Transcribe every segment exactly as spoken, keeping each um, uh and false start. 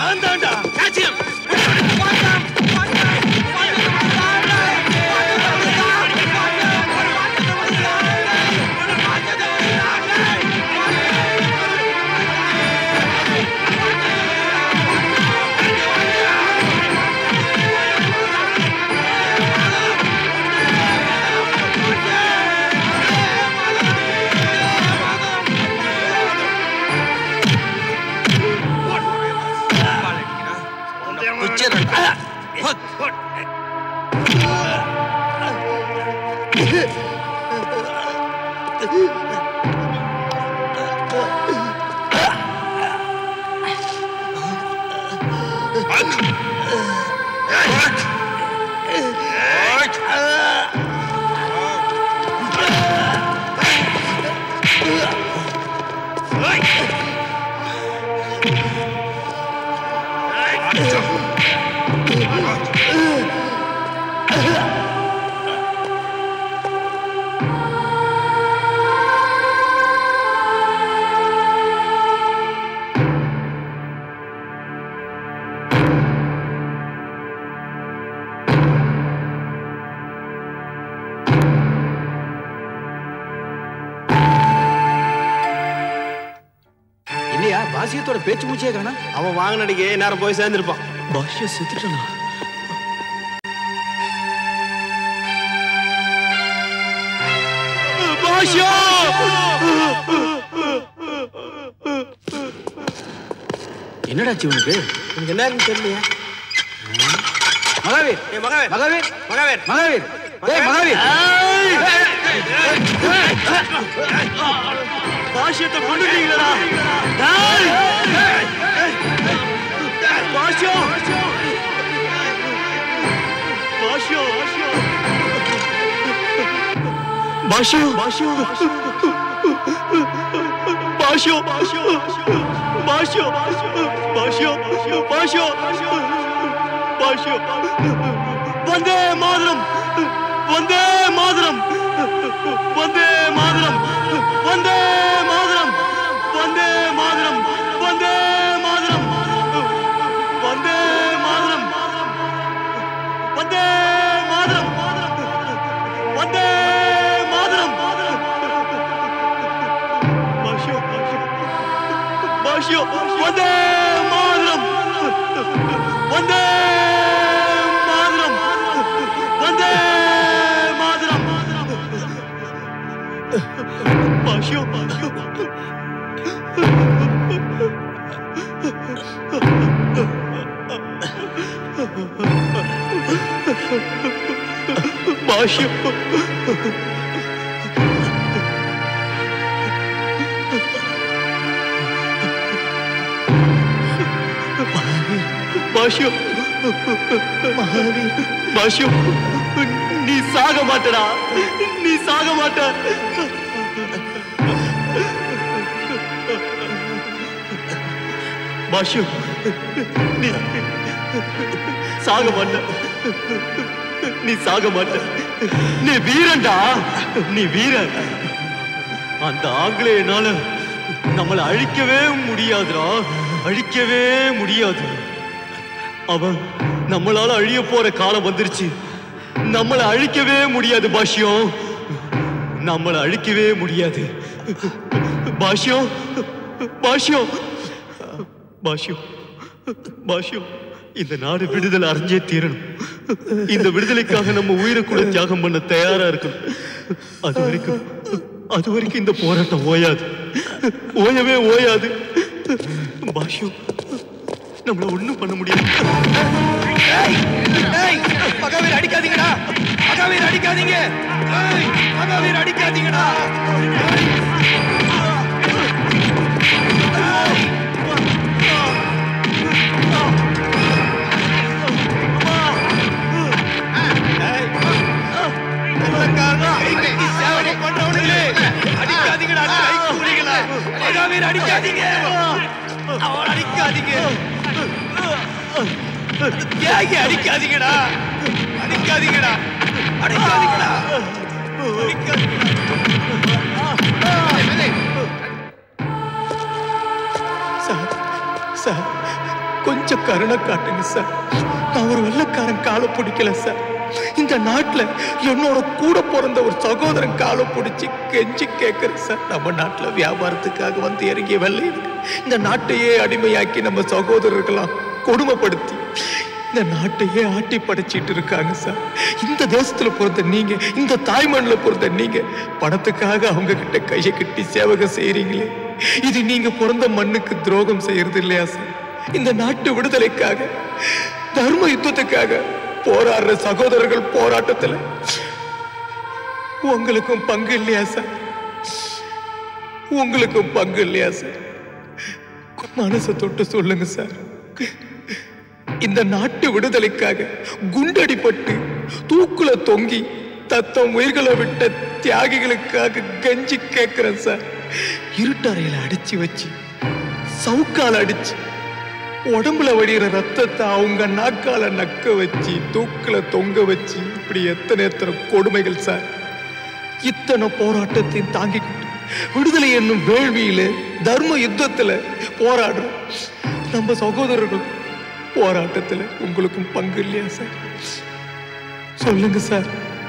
நான் தான்டா காச்சியம் பாசியத்தோட பேச்சு மூச்சே காணா. அவன் வாங்கினடிக்கு நேரம் போய் சேர்ந்திருப்பான். பாஷிய செத்துட்டானா? பாஷியா என்னடாச்சு உனக்கு? எனக்கு என்ன தெரியலையா? மகாவீர் மகாவீர் மகாவீர் மகாவீர் மகாவீர் ஏய் மகாவீர் பாஷியத்தை கொண்டுட்டீங்களா? டேய் பாஷியோ பாஷியோ பாஷியோ பாஷியோ பாஷியோ பாஷியோ பாஷியோ பாஷியோ பாஷியோ வந்தே மாதரம் வந்தே மாதரம் வந்தே மாதரம் வந்தே மாதரம் வந்தே மாதரம் வந்தே மாதரம் வந்தே மாதரம் வந்தே மாதரம் வந்தே மாதரம் பாஷியோ பாஷியோ வந்தே மாதரம் வந்தே மாதரம் வந்தே மாதரம் பாஷியோ பாஷியோ பாஷியோ மகாவீர் பாஷியோ நீ சாக மாட்டடா நீ சாக மாட்ட பாஷியோ நீ சாக மாட்ட நீ சாக மாட்ட நீ வீரன்டா நீ வீரன் அந்த ஆங்கிலேயனால நம்மளை அழிக்கவே முடியாதுடா அழிக்கவே முடியாது அவன் நம்மளால அழிய போற காலம் வந்துருச்சு நம்மளை அழிக்கவே முடியாது பாஷ்யம் நம்மளை அழிக்கவே முடியாது பாஷ்யம் பாஷ்யம் பாஷ்யம் பாஷ்யம் இந்த நாடு விடுதலை அடைஞ்சே தீரணும் இந்த விடுதலைக்காக நம்ம உயிரை கூட தியாகம் பண்ண தயாரா இருக்கணும் அது வரைக்கும் அது வரைக்கும் இந்த போராட்டம் ஓயாது ஓயவே ஓயாது பாஷ்யம் நம்மள ஒண்ணும் பண்ண முடியாது மகாவீர் அடிக்காதீங்கடா மகாவீர் அடிக்காதீங்க மகாவீர் அடிக்காதீங்கடா அடிக்காதீங்கடா மகாவீர் அடிக்காதீங்க அவன் அடிக்காதீங்க தியாகி அடிக்காதீங்கடா அடிக்காதீங்கடா அடிக்காதீங்கடா சார் சார் கொஞ்சம் கருணை காட்டுங்க சார். நான் ஒரு வெள்ளைக்காரன் காலை பிடிக்கல சார். இந்த நாட்டுல என்னோட கூட பிறந்த ஒரு சகோதரன் காலை பிடிச்சி கெஞ்சி கேட்கிறேன் சார். நம்ம நாட்டுல வியாபாரத்துக்காக வந்து இறங்கிய வெள்ளையனுக்கு இந்த நாட்டையே அடிமையாக்கி நம்ம சகோதரர்களாம் கொடுமைப்படுத்தி இந்த நாட்டையே ஆட்டி படைச்சிட்டு இருக்காங்க சார். இந்த தேசத்துல பிறந்த நீங்க, இந்த தாய்மண்ணில பிறந்த நீங்க பணத்துக்காக அவங்க கிட்ட கையை கட்டி சேவகம் செய்யறீங்களே, இது நீங்க பிறந்த மண்ணுக்கு துரோகம் செய்யறது இல்லையா சார்? இந்த நாட்டு விடுதலைக்காக, தர்ம யுத்தத்துக்காக போராடுற சகோதரர்கள் போராட்டத்துல உங்களுக்கும் பங்கு இல்லையா சார்? உங்களுக்கும் பங்கு இல்லையா சார்? மனசை தொட்டு சொல்லுங்க சார். இந்த நாட்டு விடுதலைக்காக குண்டடிப்பட்டு தூக்குல தொங்கி தத்தம் உயிர்களை விட்ட தியாகிகளுக்காக கெஞ்சி கேட்கிறேன் சார். இருட்டறையில அடிச்சு வச்சு, சவுக்கால அடிச்சு, உடம்புல வடிகிற ரத்தத்தை அவங்க நாக்கால நக்க வச்சு, தூக்குல தொங்க வச்சு, இப்படி எத்தனை எத்தனை கொடுமைகள் சார். இத்தனை போராட்டத்தையும் தாங்கிக்கிட்டு விடுதலை என்னும் வேள்வியில, தர்ம யுத்தத்துல போராடுற நம்ம சகோதரர்கள் போராட்டத்துல உங்களுக்கும் பங்கு இல்லையா சார்? சொல்லுங்க சார்.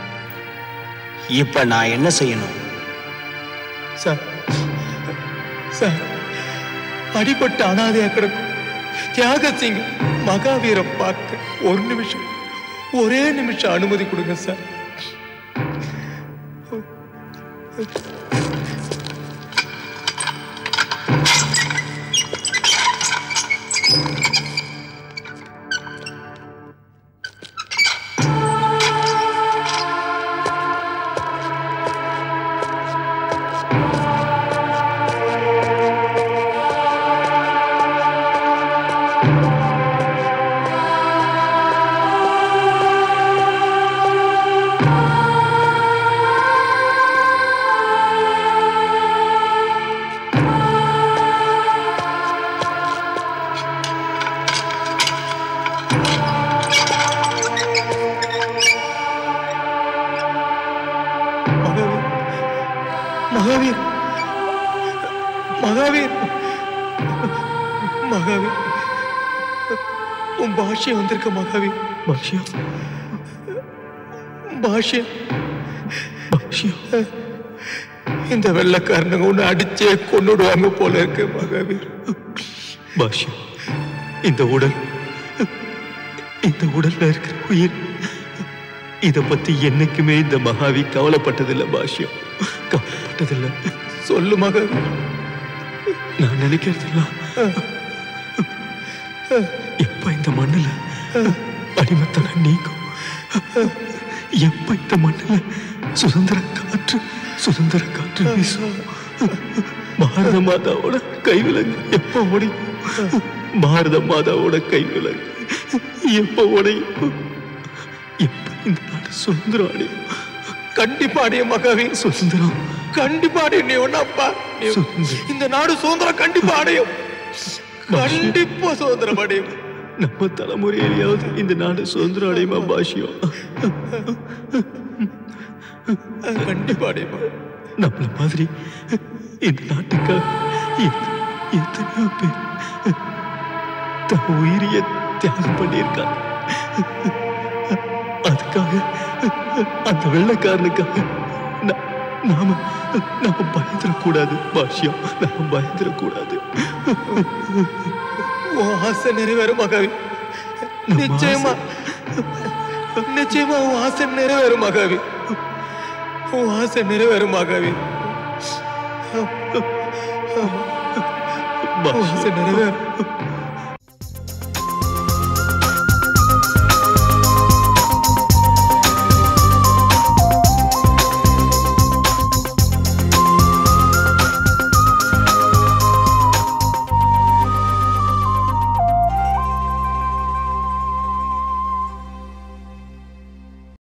இப்ப நான் என்ன செய்யணும் சார்? சார், அடிபட்டு அனாதையா கிடக்கும் தியாகசிங் மகாவீரை பார்க்க ஒரு நிமிஷம், ஒரே நிமிஷம் அனுமதி கொடுங்க சார். மகாவீர், மகாவீர், மகாவீர், உன் பாஷ்யம் வந்திருக்க மகாவீர். பாஷ்யம், பாஷ்யம், பாஷ்யம். இந்த வெள்ளைக்காரனுங்க உன்னை அடிச்சே கொண்டுடுவாங்க போல இருக்கு மகாவீர். பாஷ்யம், இந்த உடல், இந்த உடல்ல இருக்கிற உயிர், இத பத்தி என்னைக்குமே இந்த மகாவி கவலைப்பட்டதில்லை. பாஷ்யம், கவலைப்பட்டதில்லை. சொல்லு மகாவீர். நான் நினைக்கிறதெல்லாம் எப்ப இந்த மண்ணுல அடிமத்தனம் நீக்கும், எப்ப இந்த மண்ணுல சுதந்திர காற்று சுதந்திர காற்று வீசும், பாரத மாதாவோட கைவிலங்கு எப்ப உடையும், பாரத மாதாவோட கைவிலங்கு எப்ப உடையும், எப்ப இந்த நாடு சுதந்திரம் அடையும். கண்டிப்பா அடையும் மகாவீர். சுதந்திரம் கண்டிப்பா அடையும். நீ ஒன்னப்பா, இந்த நாடு சுதந்திரம் கண்டிப்பா அடையும். கண்டிப்பா சுதந்திரம் அடையும். நம்ம தலைமுறையிலேயாவது இந்த நாடு சுதந்திரம் அடையுமா பாஷ்யம்? கண்டிப்பா அடையுமா? நம்மள மாதிரி இந்த நாட்டுக்காக எத்தனையோ பேர் தன் உயிரிய தியாகம் பண்ணியிருக்காங்க. அதுக்காக, அந்த வெள்ளைக்காரனுக்காக நாம நாம பயந்துடக்கூடாது பாஷ்யம். நாம பயந்துடக்கூடாது. உன் ஆசை நிறைவேறும் மகாவீர். நிச்சயமா, நிச்சயமா உன் ஆசை நிறைவேறும் மகாவீர். உன் ஆசை நிறைவேறும் மகாவீர். ஆசை நிறைவேறும்.